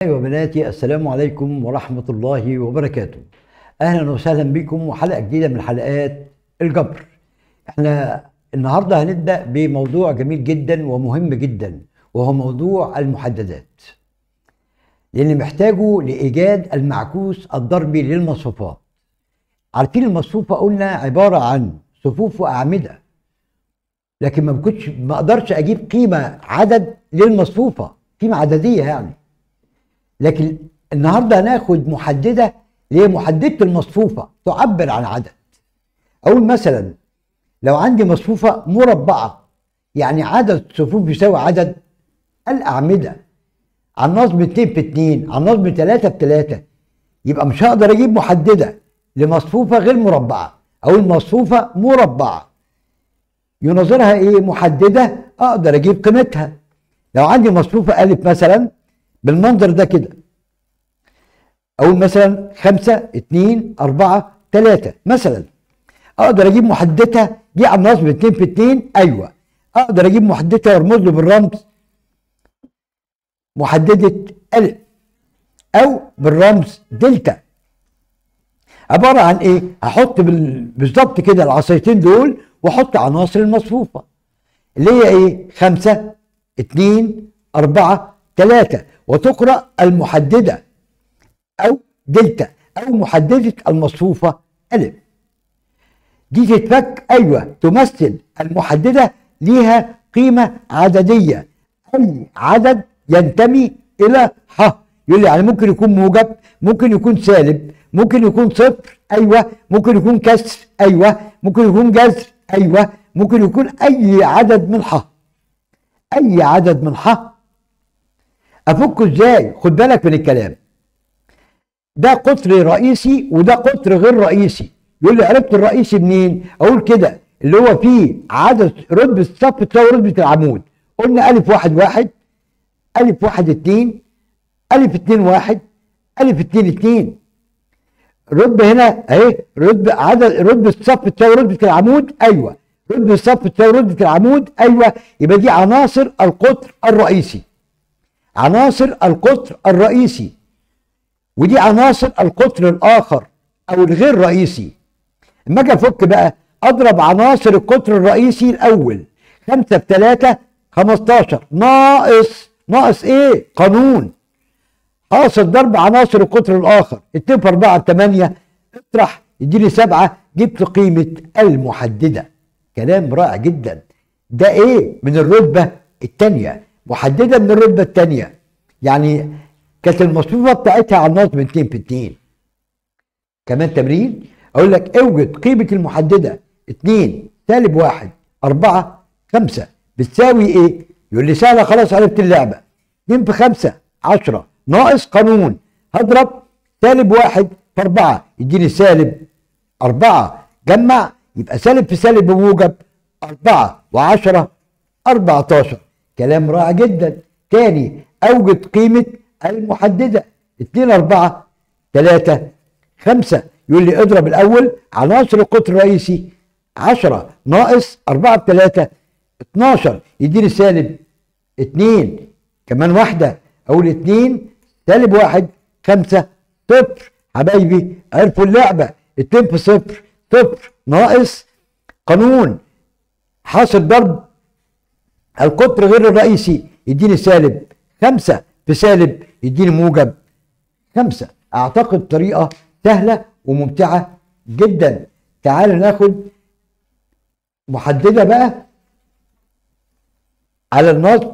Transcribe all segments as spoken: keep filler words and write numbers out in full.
وبناتي، السلام عليكم ورحمة الله وبركاته. أهلا وسهلا بكم وحلقة جديدة من حلقات الجبر. احنا النهاردة هنبدأ بموضوع جميل جدا ومهم جدا، وهو موضوع المحددات، لأن محتاجه لإيجاد المعكوس الضربي للمصفوفات. عارفين المصفوفة قلنا عبارة عن صفوف وأعمدة، لكن ما كنتش ما اقدرش اجيب قيمة عدد للمصفوفة، قيمة عددية يعني. لكن النهارده هناخد محدده اللي هي محدده المصفوفه تعبر عن عدد. اقول مثلا لو عندي مصفوفه مربعه، يعني عدد الصفوف يساوي عدد الاعمده، على النصب اتنين في اتنين، على النصب تلاتة في تلاتة، يبقى مش هقدر اجيب محدده لمصفوفه غير مربعه. اقول مصفوفه مربعه يناظرها ايه؟ محدده، اقدر اجيب قيمتها. لو عندي مصفوفه الف مثلا بالمنظر ده كده، اقول مثلا خمسة اتنين اربعة تلاتة مثلا، اقدر اجيب محددتها دي على النصب اتنين في اتنين. ايوه، اقدر اجيب محددتها وارمز له بالرمز محدده الف او بالرمز دلتا. عباره عن ايه؟ هحط بالظبط كده العصايتين دول واحط عناصر المصفوفه اللي هي ايه؟ خمسة اتنين اربعة تلاتة، وتقرأ المحددة أو دلتا أو محددة المصفوفة ألف. دي تتفك، أيوة، تمثل المحددة ليها قيمة عددية، أي عدد ينتمي إلى ح. يقول لي يعني ممكن يكون موجب، ممكن يكون سالب، ممكن يكون صفر، أيوة، ممكن يكون كسر، أيوة، ممكن يكون جذر، أيوة، ممكن يكون أي عدد من ح. أي عدد من ح افكه ازاي؟ خد بالك من الكلام ده، قطر رئيسي وده قطر غير رئيسي. يقول لي عرفت الرئيسي منين؟ اقول كده اللي هو فيه عدد رتبة الصف تساوي رتبة العمود. قلنا الف واحد واحد، الف واحد اتنين، الف اتنين واحد، الف اتنين اتنين. رتبة هنا اهي، رتبة عدد رتبة الصف تساوي رتبة العمود، ايوه، رتبة الصف تساوي رتبة العمود، ايوه. يبقى دي عناصر القطر الرئيسي، عناصر القطر الرئيسي، ودي عناصر القطر الاخر او الغير رئيسي. اما اجي افك بقى، اضرب عناصر القطر الرئيسي الاول. خمسة في تلاتة خمستاشر، ناقص ناقص ايه؟ قانون حاصل ضرب عناصر القطر الاخر. اتنين في اربعة بتمانية، اطرح يديني سبعة، جبت قيمة المحددة. كلام رائع جدا. ده ايه؟ من الرتبة الثانية، محدده من الرتبه الثانيه، يعني كانت المصفوفه بتاعتها على النصب اتنين في اتنين. كمان تمرين، اقول لك اوجد قيمه المحدده اتنين سالب واحد اربعة خمسة بتساوي ايه؟ يقول لي سهله، خلاص عرفت اللعبه. اتنين في خمسة عشرة، ناقص قانون، هضرب سالب واحد في اربعة يديني سالب اربعة، جمع يبقى سالب في سالب بموجب، اربعة وعشرة اربعتاشر. كلام رائع جدا. تاني، اوجد قيمة المحددة اتنين اربعة تلاتة خمسة. يقول لي اضرب الاول عناصر القطر الرئيسي، عشرة ناقص اربعة بتلاتة اتناشر يديني سالب اتنين، كمان واحدة، اقول اتنين سالب واحد خمسة صفر. حبايبي عرفوا اللعبة، اتنين في صفر صفر، ناقص قانون حاصل ضرب القطر غير الرئيسي يديني سالب خمسة في سالب يديني موجب خمسة. اعتقد طريقة سهلة وممتعة جدا. تعالوا ناخد محددة بقى على النصب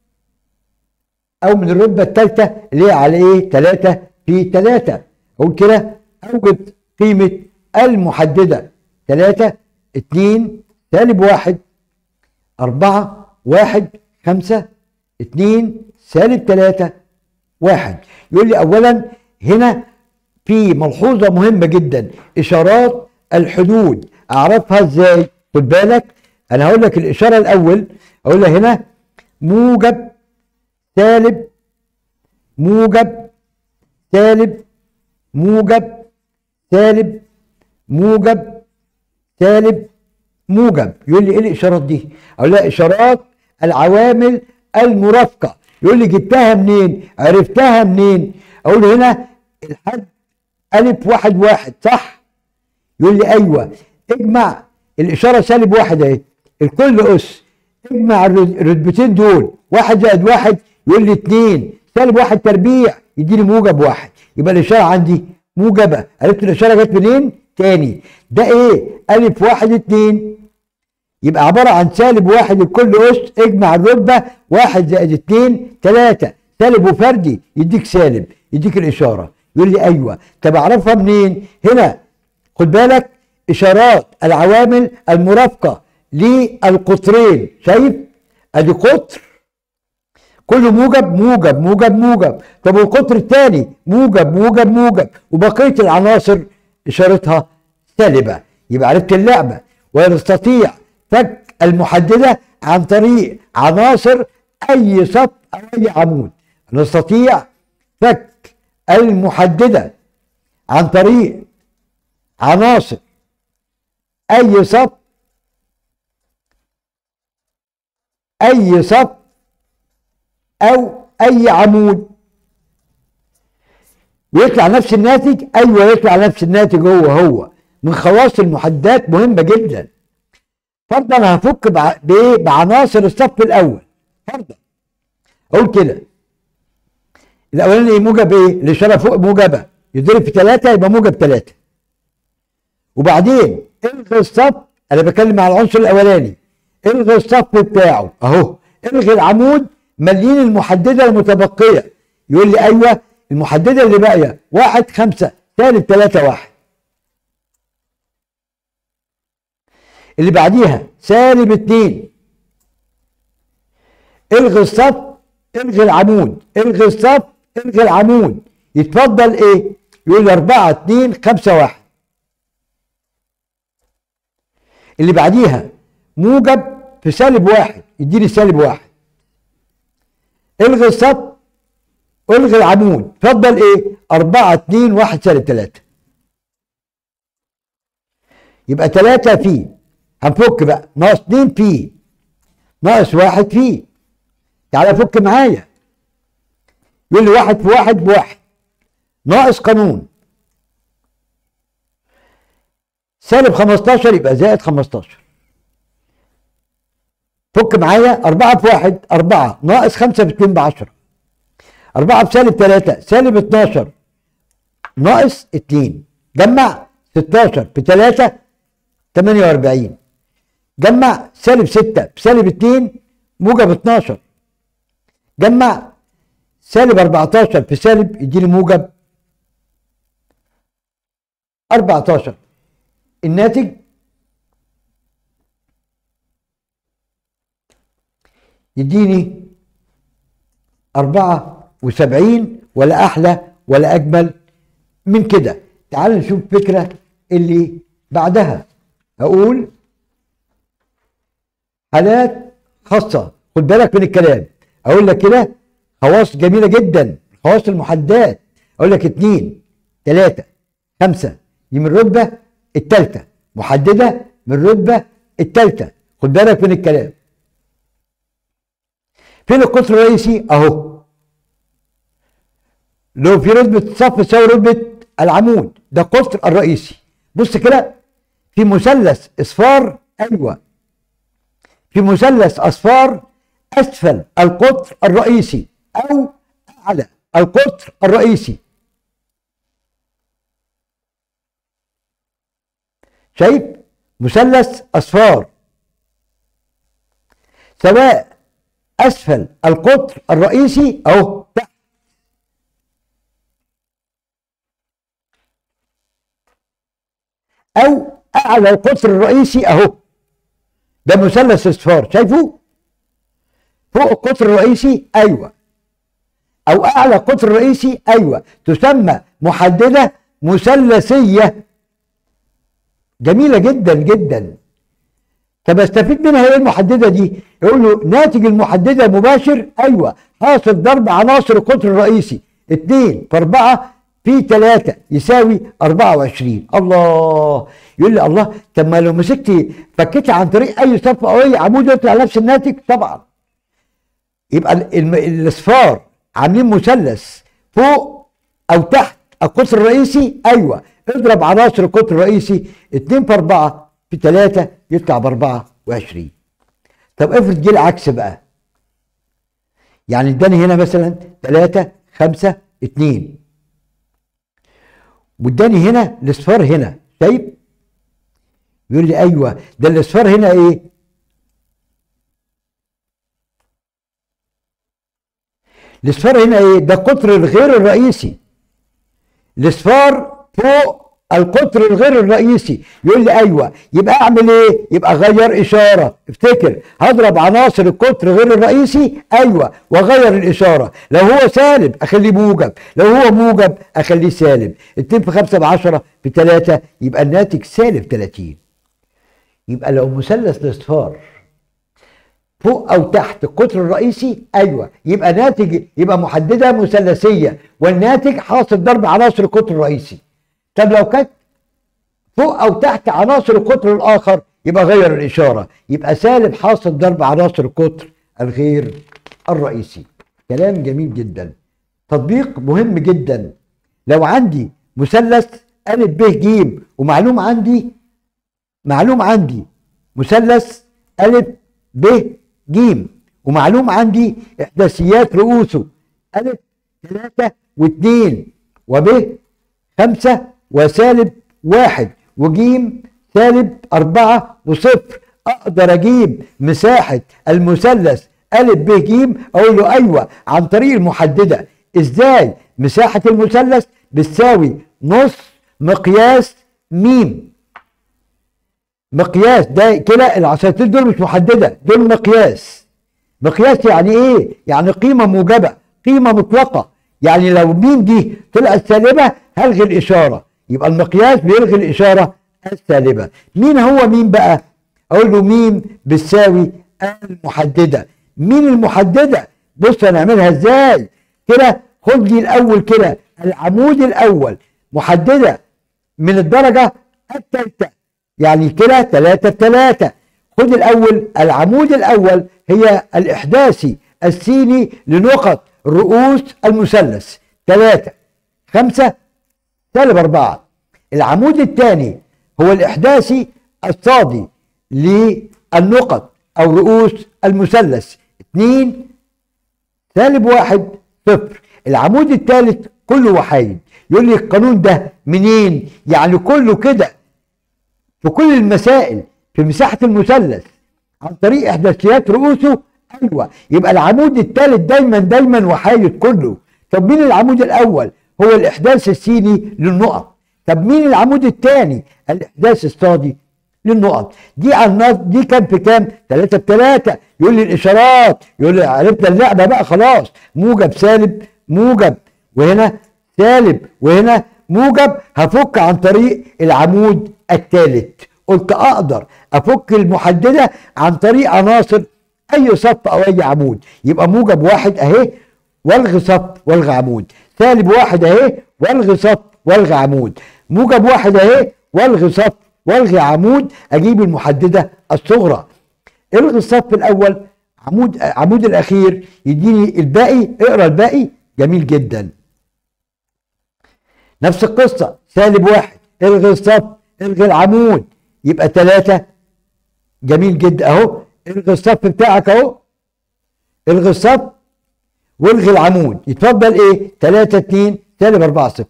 او من الرتبة الثالثة اللي هي على ايه؟ تلاتة في تلاتة. اقول كده اوجد قيمة المحددة تلاتة اتنين سالب واحد اربعة واحد خمسة اتنين سالب تلاتة واحد. يقول لي اولا هنا في ملحوظة مهمة جدا، اشارات الحدود اعرفها ازاي؟ خد بالك، انا هقول لك الاشارة الاول، اقول لك هنا موجب سالب موجب سالب موجب سالب موجب سالب موجب. يقول لي ايه الاشارات دي؟ اقول لها اشارات العوامل المرافقه. يقول لي جبتها منين؟ عرفتها منين؟ اقول هنا الحد الف واحد واحد صح؟ يقول لي ايوه. اجمع الاشاره سالب واحد اهي، الكل اس، اجمع الرتبتين دول، واحد زائد واحد يقول لي اتنين، سالب واحد تربيع يديني موجب واحد، يبقى الاشاره عندي موجبه. عرفت الاشاره جت منين؟ تاني ده ايه؟ الف واحد اتنين، يبقى عباره عن سالب واحد الكل اس، اجمع الرتبه واحد زائد اتنين تلاته، سالب وفردي يديك سالب، يديك الاشاره. يقول لي ايوه. طب اعرفها منين؟ هنا خد بالك اشارات العوامل المرافقه للقطرين، شايف؟ ادي قطر كله موجب موجب موجب موجب، طب والقطر الثاني موجب موجب موجب، وبقيه العناصر اشارتها سالبه. يبقى عرفت اللعبه. ونستطيع فك المحدده عن طريق عناصر اي سطح او اي عمود. نستطيع فك المحدده عن طريق عناصر اي سطح اي سطح او اي عمود، ويطلع نفس الناتج. ايوه يطلع نفس الناتج هو هو. من خواص المحددات مهمه جدا. فرضا هفك بايه؟ بعناصر الصف الاول. فرضا اقول كده الاولاني موجب ايه؟ الاشاره فوق موجبه، يضرب في ثلاثه يبقى موجب ثلاثه. وبعدين الغي الصف، انا بتكلم على العنصر الاولاني، الغي الصف بتاعه اهو، الغي العمود، مليين المحدده المتبقيه. يقول لي ايوه المحدده اللي باقيه واحد خمسه سالب ثلاثه واحد. اللي بعديها سالب اتنين، الغي الصف، الغي العمود، الغي الصف، الغي العمود، يتفضل ايه؟ يقول لي اربعه اتنين خمسه واحد. اللي بعديها موجب في سالب واحد يديني سالب واحد. الغي الصف، الغي العمود، اتفضل ايه؟ اربعه اتنين واحد سالب ثلاثه. يبقى ثلاثه في، هنفك بقى، ناقص اتنين في، ناقص واحد في. تعالى فك معايا. يقول لي واحد في واحد بواحد، ناقص قانون سالب خمستاشر يبقى زائد خمستاشر. فك معايا. اربعه في واحد اربعه، ناقص خمسه في اتنين بعشره. اربعه في سالب ثلاثه سالب اتناشر، ناقص اتنين. جمع ستاشر في ثلاثه تمانيه واربعين. جمع سالب سته في سالب اتنين موجب اتناشر. جمع سالب اربعتاشر في سالب يديني موجب اربعتاشر. الناتج يديني اربعه وسبعين. ولا احلى ولا اجمل من كده. تعال نشوف فكره اللي بعدها. اقول حالات خاصه، خد بالك من الكلام. اقول لك كده خواص جميله جدا، خواص المحددات. اقول لك اتنين تلاته خمسه دي من الرتبه الثالثه، محدده من الرتبه الثالثه. خد بالك من الكلام. فين القطر الرئيسي؟ اهو، لو في رتبه صف تساوي رتبه العمود، ده القطر الرئيسي. بص كده في مثلث اصفار، ايوه في مثلث اصفار اسفل القطر الرئيسي او اعلى القطر الرئيسي. شايف؟ مثلث اصفار سواء اسفل القطر الرئيسي اهو تحت، او اعلى القطر الرئيسي اهو، ده مثلث اصفار. شايفه؟ فوق القطر الرئيسي ايوه، او اعلى القطر الرئيسي ايوه، تسمى محدده مثلثيه. جميله جدا جدا. طب استفيد منها ايه المحدده دي؟ يقول له ناتج المحدده المباشر ايوه حاصل ضرب عناصر القطر الرئيسي اتنين في اربعه في ثلاثه يساوي اربعه وعشرين. الله. يقول لي الله، طب ما لو مسكت فكيت عن طريق اي صف او اي عمود يطلع نفس الناتج؟ طبعا. يبقى الاصفار عاملين مثلث فوق او تحت القطر الرئيسي. ايوه، اضرب عناصر القطر الرئيسي اتنين في اربعة في تلاتة يطلع ب اربعة وعشرين. طب افرض جه العكس بقى، يعني اداني هنا مثلا تلاتة خمسة اتنين، واداني هنا الاصفار هنا، شايف؟ يقول لي ايوه ده الاصفار هنا ايه؟ الاصفار هنا ايه؟ ده القطر الغير الرئيسي. الاصفار فوق القطر الغير الرئيسي. يقول لي ايوه، يبقى اعمل ايه؟ يبقى اغير اشاره. افتكر، هضرب عناصر القطر غير الرئيسي ايوه واغير الاشاره. لو هو سالب اخليه موجب، لو هو موجب اخليه سالب. اتنين في خمسة ب عشرة في تلاتة يبقى الناتج سالب تلاتين. يبقى لو مثلث الاصفار فوق او تحت القطر الرئيسي ايوه يبقى ناتج، يبقى محدده مثلثيه والناتج حاصل ضرب عناصر القطر الرئيسي. طب لو كانت فوق او تحت عناصر القطر الاخر يبقى غير الاشاره، يبقى سالب حاصل ضرب عناصر القطر الغير الرئيسي. كلام جميل جدا، تطبيق مهم جدا. لو عندي مثلث ا ب ج ومعلوم عندي معلوم عندي مثلث ا ب ج ومعلوم عندي احداثيات رؤوسه ا تلاتة واتنين وب خمسة وسالب واحد وجيم سالب أربعة وصفر، أقدر أجيب مساحة المثلث أ ب ج. أقول له أيوه عن طريق المحددة. إزاي؟ مساحة المثلث بتساوي نص مقياس م. مقياس ده كده، العصايتين دول مش محددة، دول مقياس. مقياس يعني إيه؟ يعني قيمة موجبة، قيمة مطلقة. يعني لو م دي طلعت سالبة هلغي الإشارة، يبقى المقياس بيلغي الإشارة السالبة. مين هو مين بقى؟ أقول له م بتساوي المحددة. مين المحددة؟ بص هنعملها إزاي؟ كده خد لي الأول كده العمود الأول محددة من الدرجة الثالثة، يعني كده تلاتة في تلاتة. خد الأول العمود الأول هي الإحداثي السيني لنقط رؤوس المثلث تلاتة خمسة سالب أربعة. العمود الثاني هو الإحداثي الصادي للنقط أو رؤوس المثلث اتنين سالب واحد صفر. العمود الثالث كله وحيد. يقول لي القانون ده منين؟ يعني كله كده في كل المسائل في مساحة المثلث عن طريق إحداثيات رؤوسه. ايوه، يبقى العمود الثالث دايما دايما وحايد كله. طب مين العمود الاول؟ هو الاحداث السيني للنقط. طب مين العمود الثاني؟ الاحداث الصادي للنقط. دي على دي كام في كام؟ تلاتة في تلاتة. يقول لي الاشارات، يقول لي عرفنا اللعبه بقى خلاص. موجب سالب موجب، وهنا سالب وهنا موجب. هفك عن طريق العمود الثالث. قلت اقدر افك المحدده عن طريق عناصر اي صف او اي عمود. يبقى موجب واحد اهي والغي صف والغي عمود، سالب واحد اهي والغي صف والغي عمود، موجب واحد اهي والغي صف والغي عمود. اجيب المحدده الصغرى. الغي الصف الاول، عمود عمود الاخير يديني الباقي. اقرا الباقي. جميل جدا. نفس القصه، سالب واحد الغي الصف الغي العمود يبقى تلاتة. جميل جدا اهو. الغي الصف بتاعك اهو، الغي الصف والغي العمود. يتفضل ايه؟ تلاتة اتنين سالب أربعة صفر.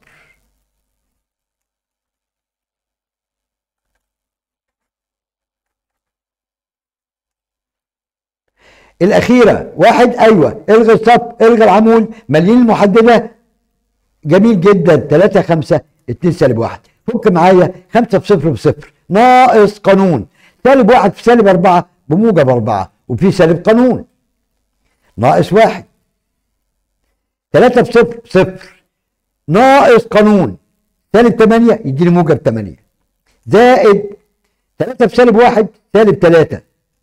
الأخيرة واحد أيوه، الغي الصف الغي العمود مليين المحددة. جميل جدا. تلاتة خمسة اتنين سالب واحد. فك معايا خمسة في صفر بصفر ناقص قانون. سالب واحد في سالب أربعة بموجب أربعة وفي سالب قانون ناقص واحد. تلاتة في صفر بصفر ناقص قانون سالب تمانية يديني موجب تمانية زائد تلاتة في سالب واحد سالب تلاتة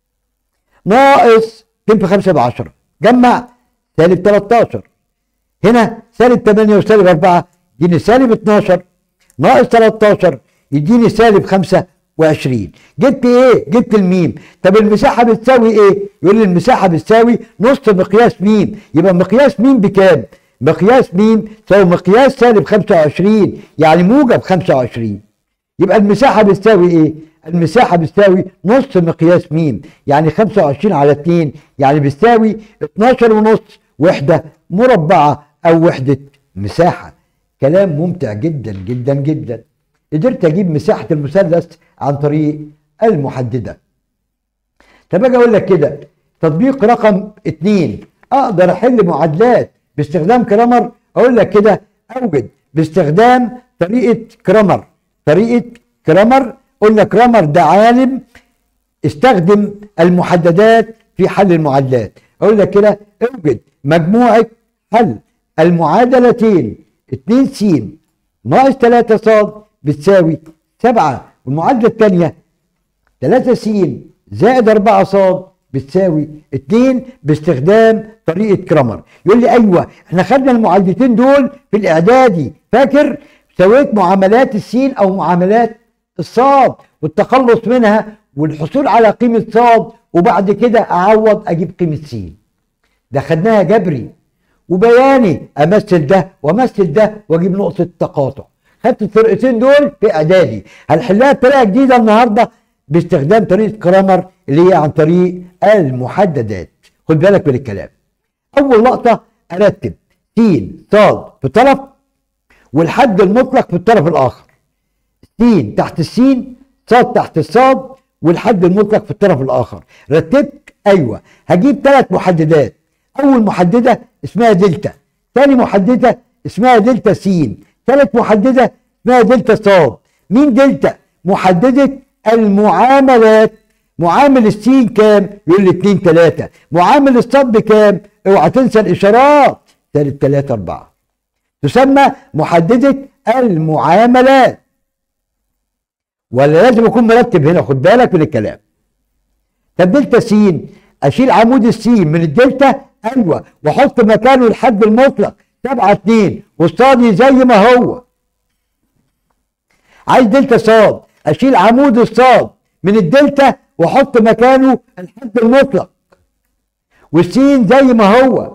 ناقص اتنين في خمسة بعشرة. جمع سالب تلاتاشر. هنا سالب تمانية وسالب أربعة يديني سالب اتناشر ناقص تلاتاشر يديني سالب خمسة وعشرين. جبت ايه؟ جبت الميم. طب المساحة بتساوي ايه؟ يقول لي المساحة بتساوي نص مقياس ميم. يبقى مقياس ميم بكام؟ مقياس ميم تساوي مقياس سالب خمسة وعشرين، يعني موجب خمسة وعشرين. يبقى المساحة بتساوي ايه؟ المساحة بتساوي نص مقياس ميم، يعني خمسة وعشرين على اتنين، يعني بتساوي اتناشر ونص وحدة مربعة أو وحدة مساحة. كلام ممتع جدا جدا جدا. قدرت أجيب مساحة المثلث عن طريق المحددة. طب أجي أقول لك كده، تطبيق رقم اتنين، أقدر أحل معادلات باستخدام كرامر. أقول لك كده، أوجد باستخدام طريقة كرامر. طريقة كرامر، قلنا كرامر ده عالم استخدم المحددات في حل المعادلات. اقول لك كده، اوجد مجموعة حل المعادلتين اتنين س ناقص تلاتة ص بتساوي سبعة، والمعادلة الثانية تلاتة س زائد أربعة ص بتساوي اتنين باستخدام طريقة كرامر. يقول لي ايوه، احنا خدنا المعادلتين دول في الاعدادي، فاكر؟ سويت معاملات السين او معاملات الصاد والتخلص منها والحصول على قيمة صاد، وبعد كده اعوض اجيب قيمة س. ده خدناها جبري وبياني، امثل ده وامثل ده واجيب نقطة تقاطع. خدت الطريقتين دول في اعدادي، هنحلها بطريقة جديدة النهارده باستخدام طريقة كرامر اللي هي عن طريق المحددات. خد بالك من الكلام. اول لقطة ارتب س ص في طرف والحد المطلق في الطرف الاخر. س تحت السين، ص تحت الصاد، والحد المطلق في الطرف الاخر. رتبت؟ ايوه. هجيب ثلاث محددات. اول محدده اسمها دلتا، ثاني محدده اسمها دلتا س، ثالث محدده اسمها دلتا صاد. مين دلتا؟ محدده المعاملات. معامل السين كام؟ يقول لي اتنين تلاتة. معامل الصاد بكام؟ اوعى تنسى الاشارات، سالب تلاتة أربعة. تسمى محدده المعاملات. ولا لازم اكون مرتب هنا؟ خد بالك من الكلام. طب دلتا س، اشيل عمود السين من الدلتا، ايوه، واحط مكانه الحد المطلق سبعة اتنين، والصاد زي ما هو. عايز دلتا صاد، اشيل عمود الصاد من الدلتا واحط مكانه الحد المطلق، والسين زي ما هو.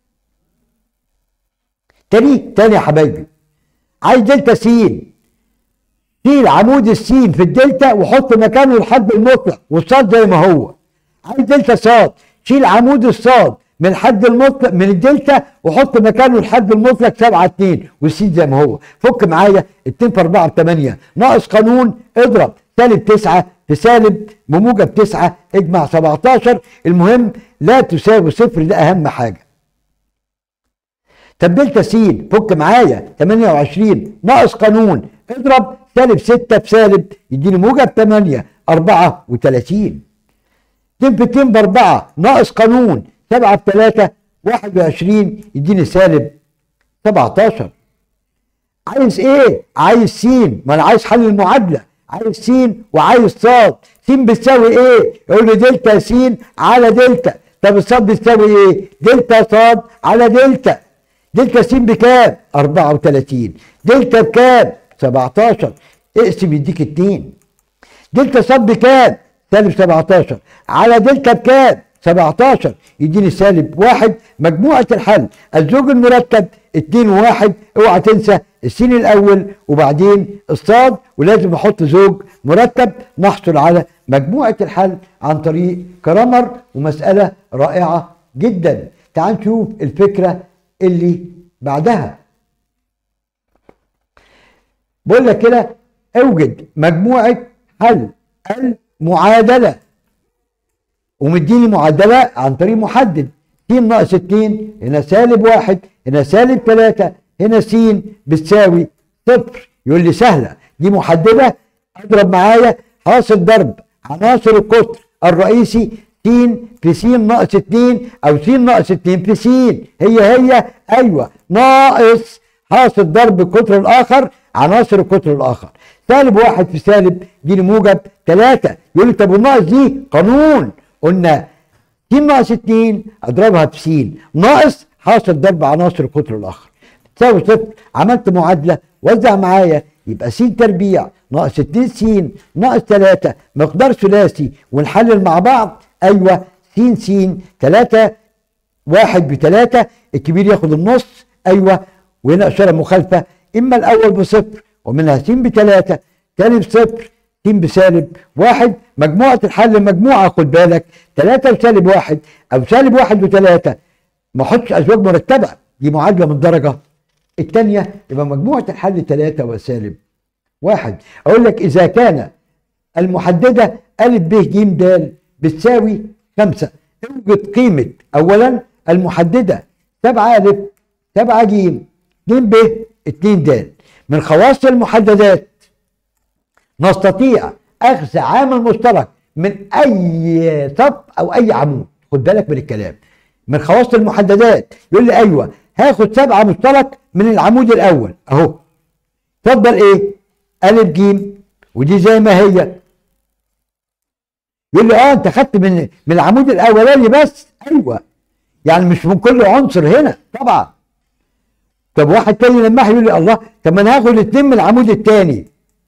تاني تاني يا حبايبي، عايز دلتا س، شيل عمود السين في الدلتا وحط مكانه الحد المطلق والصاد زي ما هو. عايز دلتا صاد، شيل عمود الصاد من الحد المطلق من الدلتا وحط مكانه الحد المطلق سبعة اتنين، والسين زي ما هو. فك معايا، اتنين في أربعة بتمانية، ناقص قانون اضرب سالب تسعة في سالب بموجب تسعة، اجمع سبعتاشر. المهم لا تساوي صفر، ده اهم حاجه. طب دلتا س، فك معايا، تمانية وعشرين ناقص قانون اضرب سالب ستة في سالب يديني موجب تمانية، أربعة وتلاتين. اتنين في اتنين بأربعة ناقص قانون سبعة في تلاتة واحد وعشرين يديني سالب سبعتاشر. عايز ايه؟ عايز س، ما انا عايز حل المعادلة. عايز س وعايز صاد. س بتساوي ايه؟ يقول لي دلتا س على دلتا. طب الصاد بتساوي ايه؟ دلتا صاد على دلتا. دلتا س بكام؟ أربعة وتلاتين. دلتا بكام؟ سبعتاشر. اقسم يديك اتنين. دلتا صاد بكام؟ سالب سبعتاشر على دلتا بكام؟ سبعتاشر يديني سالب واحد. مجموعة الحل الزوج المرتب اتنين وواحد. اوعى تنسى السين الاول وبعدين الصاد، ولازم احط زوج مرتب. نحصل على مجموعة الحل عن طريق كرامر، ومسألة رائعة جدا. تعال نشوف الفكرة اللي بعدها. بقول لك كده، اوجد مجموعة حل المعادلة، ومديني معادلة عن طريق محدد. س ناقص اتنين، هنا سالب واحد، هنا سالب تلاتة، هنا س بتساوي صفر. يقول لي سهلة دي محددة. اضرب معايا حاصل ضرب عناصر القطر الرئيسي س في س ناقص اتنين، او س ناقص اتنين في س، هي هي ايوه، ناقص حاصل ضرب القطر الاخر عناصر القطر الاخر. سالب واحد في سالب يديني موجب تلاتة. يقول لي طب والناقص دي قانون، قلنا س ناقص اتنين اضربها في س ناقص حاصل ضرب عناصر القطر الاخر تساوي صفر. عملت معادله، وزع معايا، يبقى س تربيع ناقص اتنين س ناقص تلاتة مقدار ثلاثي ونحلل مع بعض. ايوه س س تلاتة واحد بتلاتة، الكبير ياخد النص. ايوه وهنا اشاره مخالفه، اما الاول بصفر ومنها س بتلاتة تاني بصفر س بسالب واحد. مجموعه الحل مجموعه، خد بالك تلاتة وسالب واحد او سالب واحد وتلاتة، ما احطش ازواج مرتبه، دي معادله من الدرجه الثانيه، يبقى مجموعه الحل تلاتة وسالب واحد. اقول لك اذا كان المحدده ا ب ج د بتساوي خمسة، اوجد قيمه اولا المحدده سبعة ا سبعة ج اتنين ب اتنين د. من خواص المحددات نستطيع اخذ عامل مشترك من اي صف او اي عمود، خد بالك من الكلام. من خواص المحددات يقول لي ايوه هاخد سبعه مشترك من العمود الاول اهو، اتفضل ايه؟ ا ج ودي زي ما هي. يقول لي اه انت خدت من من العمود الاولاني بس، ايوه يعني مش من كل عنصر هنا طبعا. طب واحد تاني لمح يقول لي الله طب ما انا هاخد اتنين من العمود التاني،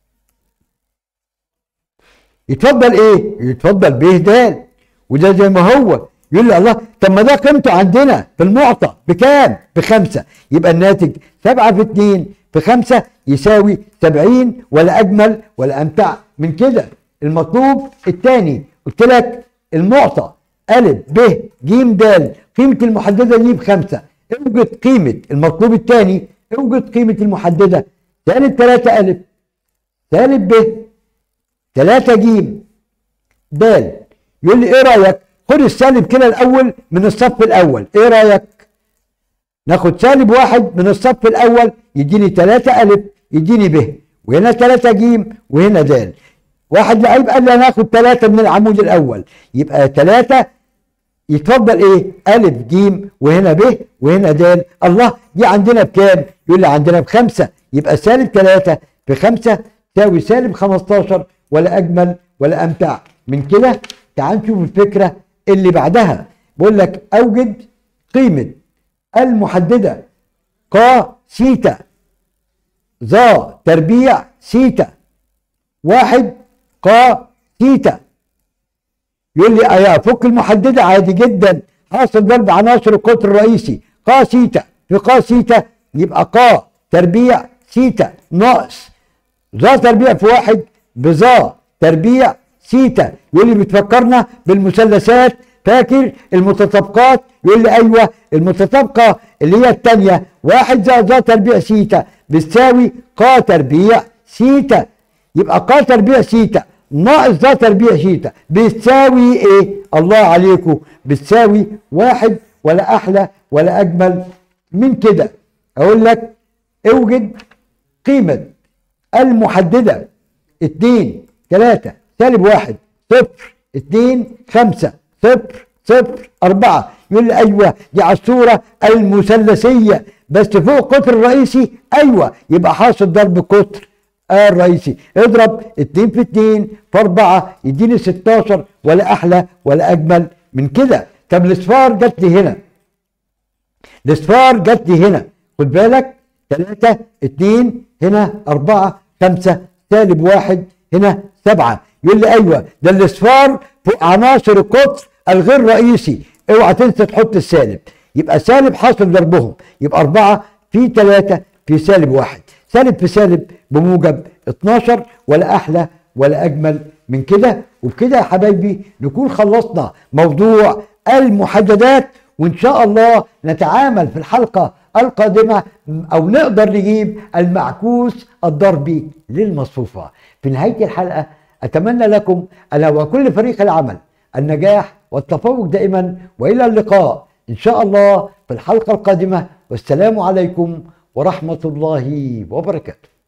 يتفضل ايه؟ يتفضل ب د وده زي ما هو. يقول لي الله طب ما ده قيمته عندنا في المعطى بكام؟ بخمسة، يبقى الناتج سبعة في اتنين في خمسة يساوي سبعين، ولا اجمل ولا امتع من كده. المطلوب الثاني قلت لك المعطى ا ب ج د قيمه المحدده دي بخمسة، اوجد قيمه المطلوب الثاني، اوجد قيمه المحدده سالب تلاتة ا سالب ب تلاتة ج د. يقول لي ايه رايك؟ خد السالب كده الاول من الصف الاول، ايه رايك؟ ناخد سالب واحد من الصف الاول يديني تلاتة ا يديني ب، وهنا تلاتة ج وهنا د. واحد لعيب قال لي انا هاخد تلاتة من العمود الاول، يبقى تلاتة يتفضل ايه؟ ا ج وهنا ب وهنا د. الله دي عندنا بكام؟ يقول لي عندنا بخمسة، يبقى سالب تلاتة في خمسة تساوي سالب خمستاشر، ولا اجمل ولا امتع من كده. تعال نشوف الفكره اللي بعدها. بقول لك اوجد قيمه المحدده ق س ظ تربيع س واحد ق س. يقول لي ايوه فك المحدده عادي جدا، حاصل ضرب عناصر القطر الرئيسي ق س في ق س يبقى ق تربيع س ناقص ظ تربيع في واحد بظ تربيع س. يقول لي بتفكرنا بالمثلثات، فاكر المتطابقات؟ يقول لي ايوه المتطابقه اللي هي الثانيه واحد زائد ظ تربيع س بتساوي ق تربيع س، يبقى ق تربيع س ناقص ظ تربيع س بتساوي ايه؟ الله عليكم بتساوي واحد، ولا احلى ولا اجمل من كده. اقول لك اوجد قيمه المحدده اتنين تلاتة سالب واحد صفر اتنين خمسة صفر صفر اربعة. يقول لي ايوه دي على الصوره المثلثيه بس فوق القطر الرئيسي، ايوه يبقى حاصل ضرب قطر الرئيسي. اضرب اتنين في اتنين في اربعة يديني ستاشر، ولا احلى ولا اجمل من كده. طب الاصفار جت لي هنا، الاصفار جت لي هنا، خد بالك تلاتة اتنين هنا اربعة خمسة سالب واحد هنا سبعة. يقول لي ايوه ده الاصفار فوق عناصر القطر الغير رئيسي، اوعى تنسى تحط السالب، يبقى سالب حاصل ضربهم، يبقى اربعة في تلاتة في سالب واحد، سالب في سالب بموجب اتناشر، ولا احلى ولا اجمل من كده. وبكده يا حبايبي نكون خلصنا موضوع المحددات، وان شاء الله نتعامل في الحلقة القادمة او نقدر نجيب المعكوس الضربي للمصفوفة. في نهاية الحلقة اتمنى لكم انا وكل فريق العمل النجاح والتفوق دائما، والى اللقاء ان شاء الله في الحلقة القادمة، والسلام عليكم ورحمة الله وبركاته.